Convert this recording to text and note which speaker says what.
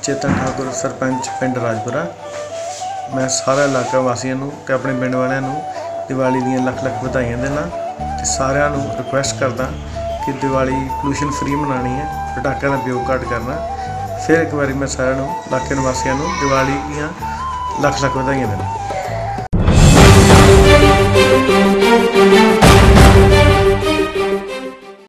Speaker 1: चेतन ठाकुर सरपंच पिंड राजपुरा। मैं सारा इलाका वासियों नूं ते अपने पिंड वालियां नूं दिवाली दी लख लख बधाइयां देना ते सारिਆਂ नूं रिक्वेस्ट करदा कि दिवाली पोल्यूशन फ्री मनानी है, पटाखिਆਂ का उपयोग घट करना। फिर एक बार मैं सारिਆਂ नूं इलाके निवासियों नूं दिवाली दी लख लख बधाइयां देना।